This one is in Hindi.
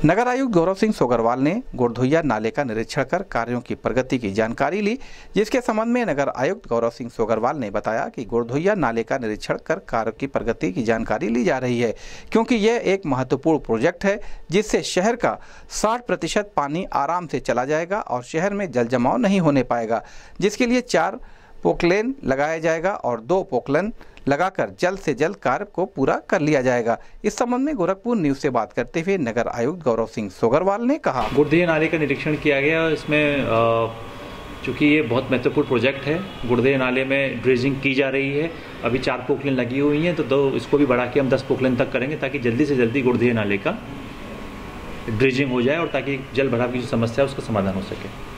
नगर आयुक्त गौरव सिंह सोगरवाल ने गुड़धोइया नाले का निरीक्षण कर कार्यों की प्रगति की जानकारी ली, जिसके संबंध में नगर आयुक्त गौरव सिंह सोगरवाल ने बताया कि गुड़धोइया नाले का निरीक्षण कर कार्य की प्रगति की जानकारी ली जा रही है, क्योंकि यह एक महत्वपूर्ण प्रोजेक्ट है जिससे शहर का 60% पानी आराम से चला जाएगा और शहर में जल जमाव नहीं होने पाएगा, जिसके लिए 4 पोकलेन लगाया जाएगा और 2 पोकलेन लगाकर जल्द से जल्द कार्य को पूरा कर लिया जाएगा। इस संबंध में गोरखपुर न्यूज से बात करते हुए नगर आयुक्त गौरव सिंह सोगरवाल ने कहा, गुड़धोइया नाले का निरीक्षण किया गया। इसमें चूँकि ये बहुत महत्वपूर्ण प्रोजेक्ट है, गुड़धोइया नाले में ड्रेजिंग की जा रही है। अभी 4 पोकलेन लगी हुई हैं, तो इसको भी बढ़ा के हम 10 पोकलेन तक करेंगे ताकि जल्दी से जल्दी गुड़धोइया नाले का ड्रेजिंग हो जाए और ताकि जल भराव की जो समस्या है उसका समाधान हो सके।